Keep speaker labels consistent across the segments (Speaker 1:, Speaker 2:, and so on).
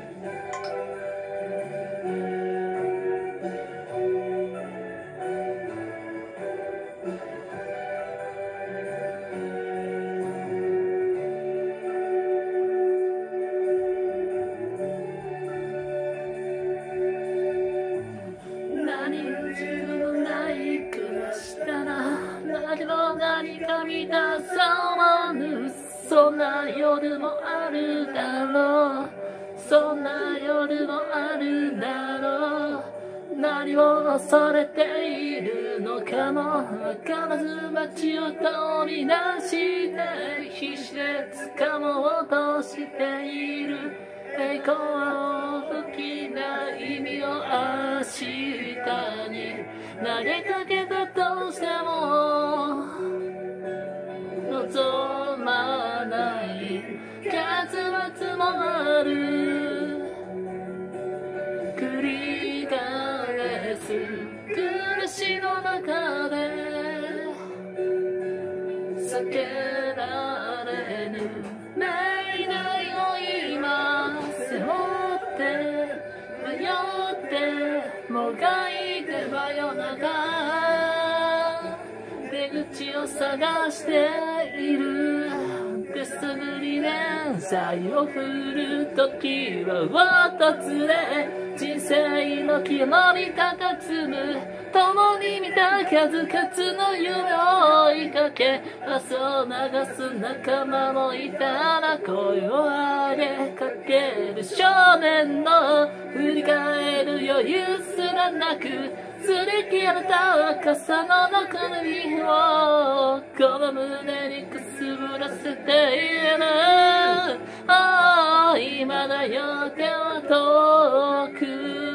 Speaker 1: 何か満たさわぬそんな夜もあるだろうそんな夜もあるだろう何を恐れているのかもわからず街を通り出して必死で掴もうとしている栄光を吹きな意味を明日に投げかけたとしても望まない結末もある繰り返す苦しの中で避けられぬ命題を今背負って迷ってもがいて真夜中出口を探している手探りで財を振る時は訪れ人生の木のり高つむ共に見た数々の夢を追いかけ朝を流す仲間もいたら声を上げかける少年の振り返る余裕すらなく擦り切れた傘の中の身をこの胸にくすぶらせている今だよ手は遠く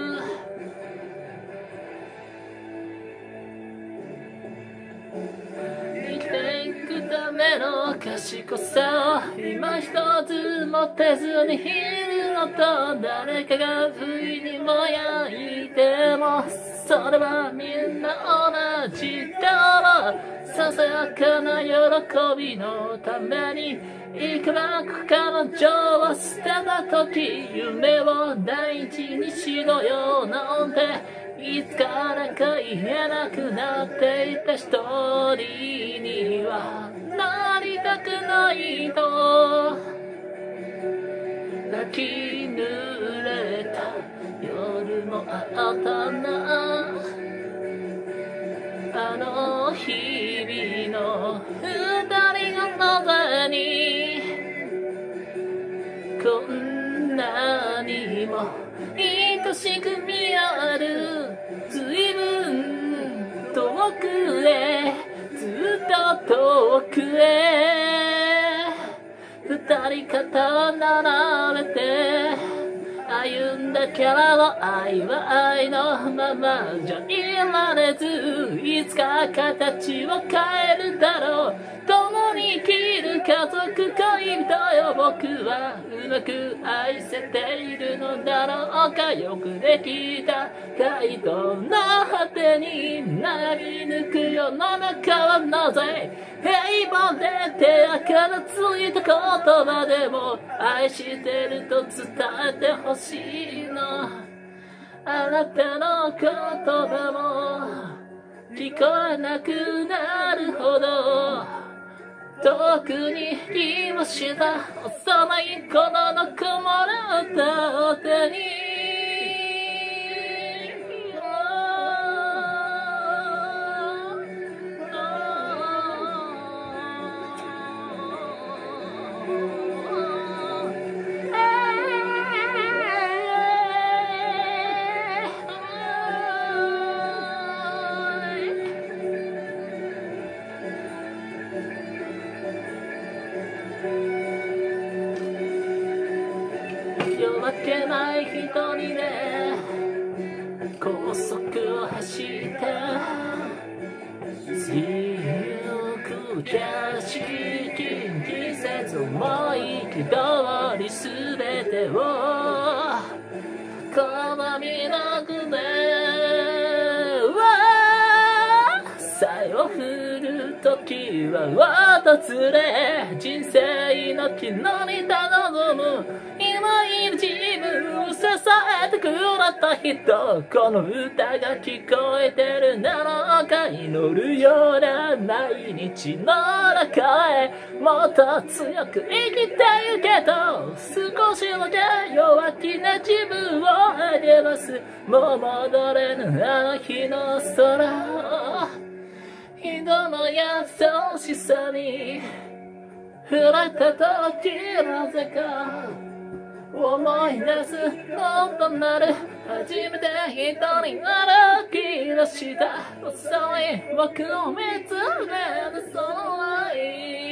Speaker 1: 生きていくための賢さを今一つ持てずにいるのと誰かが不意にも焼いてもそれはみんな同じだろうささやかな喜びのためにいくらか彼女を捨てた時夢を大事にしろよなんていつからか言えなくなっていた一人にはなりたくないと泣き濡れた夜もあったなあの日々の二人の中にこんなにも愛しく見える随分遠くへずっと遠くへ二人肩を並べて歩んだキャラの愛は愛のままじゃいられずいつか形を変えるだろう共に生きる家族恋人よ僕はうまく愛せているのだろうかよくできた街灯の果てに悩み抜く世の中はなぜ平凡で手垢のついた言葉でも愛してると伝えてほしいのあなたの言葉も聞こえなくなるほど遠くにいました幼い頃の曇らった手に夜明けない一人で高速を走って強く景色季節も憤りすべてを好みなくでさを振る時は訪れ人生の昨日に頼む今いる自分をえてくれた人、この歌が聞こえてるなのか、祈るような毎日の中へもっと強く生きてゆけと、少しだけ弱気な自分を励ますもう戻れぬあの日の空、人の優しさに触れた時なぜか思い出すのとなる、初めて一人歩き出した遅い僕を見つめるその愛